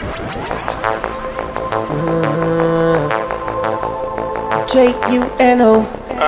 J-U-N-O,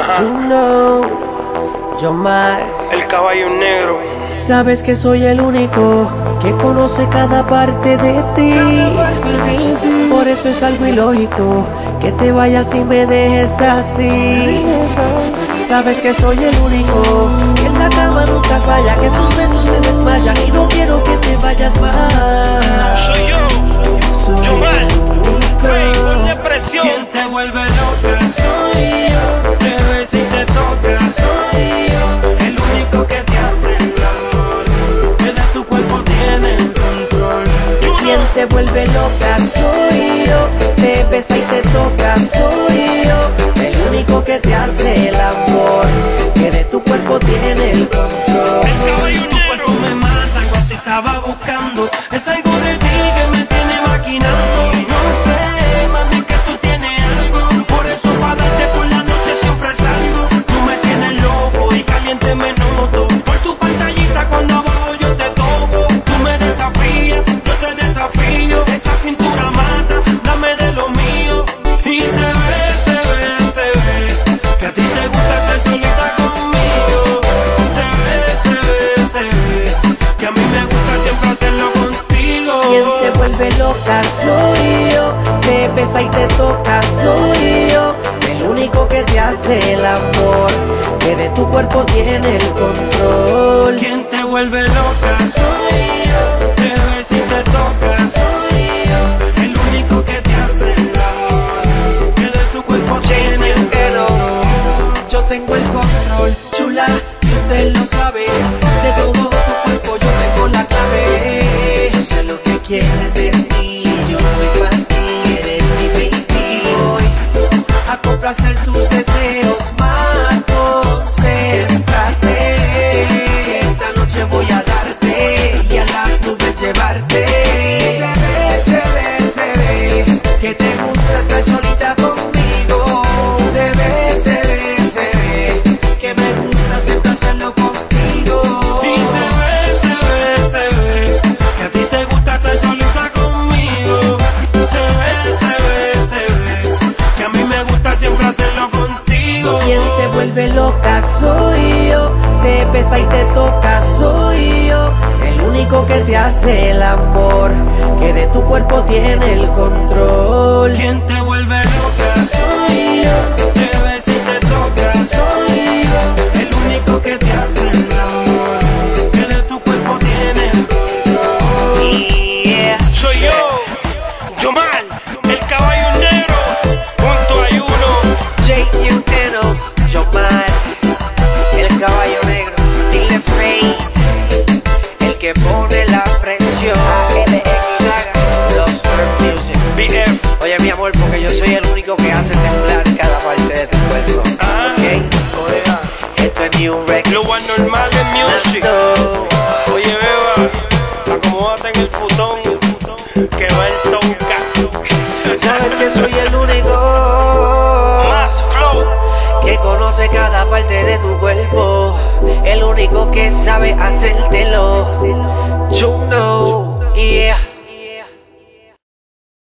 Yomar, el caballo negro. sabes que soy el único que conoce cada parte de ti. Por eso es algo ilógico que te vayas y me dejes así. Sabes que soy el único que en la cama nunca falla, que sus besos te desmayan y no quiero que te vayas más. Soy yo, Yomar. Hey, ponle presión. ¿Quién te vuelve loca? Soy yo. Te besa y te toca. Soy yo. El único que te hace el amor, que de tu cuerpo tiene el control. ¿Quién te vuelve loca? Soy yo. Te besa y te toca. Soy yo. El único que te hace el amor, que de tu cuerpo tiene el control. El caballo Tu cuerpo me mata, algo así estaba buscando. Es algo de ti que me tiene maquinando. Y no sé, mami, que tú tienes algo. Por eso para darte por la noche siempre salgo. Tú me tienes loco y caliente me noto. Por tu pantallita cuando abajo yo te toco. Tú me desafías, yo te desafío. Esa cintura mata, dame de lo mío. Y se ve, que a ti te gusta estar solita conmigo. Se ve, que a mí me gusta siempre hacerlo contigo. ¿Quién te vuelve loca? Soy yo. Te besa y te toca. Soy yo. El único que te hace el amor, que de tu cuerpo tiene el control. ¿Quién te vuelve loca? Soy yo. Te besa y te toca. Soy yo. El único que te hace el amor, que de tu cuerpo tiene el control. Yo tengo el control, chula, y usted lo sabe. De todo tu cuerpo yo tengo la clave. Yo sé lo que quieres de mí, yo estoy para ti, eres mi baby. Voy a complacer tus deseos, más concéntrate. Esta noche voy a darte y a las nubes llevarte. Se ve, que te gusta estar solita conmigo. Se ve, que me gusta siempre hacerlo contigo. Y se ve, que a ti te gusta estar solita conmigo. Se ve, que a mí me gusta siempre hacerlo contigo. Quien te vuelve loca soy yo. Te besa y te toca soy yo. El único que te hace el amor, que de tu cuerpo tiene el control. ¿Quién te vuelve loca? Soy yo. Te besa y te toca. Soy yo. El único que te hace el amor, que de tu cuerpo tiene el control. Soy yo, Yomar, el caballo negro. Junto a uno. J-U-N-O, Yomar, el caballo negro. Dile Frey, el que pone la presión. Los Surf Music. BF. Oye mi amor, porque yo soy el único que hace temblar cada parte de tu cuerpo. ¿Ok? Oiga, Esto es New Record. lo anormal es music. Oye, beba, acomódate en el futón, que va el tonka. Sabes que soy el único Más flow. que conoce cada parte de tu cuerpo. El único que sabe hacértelo. You know, yeah.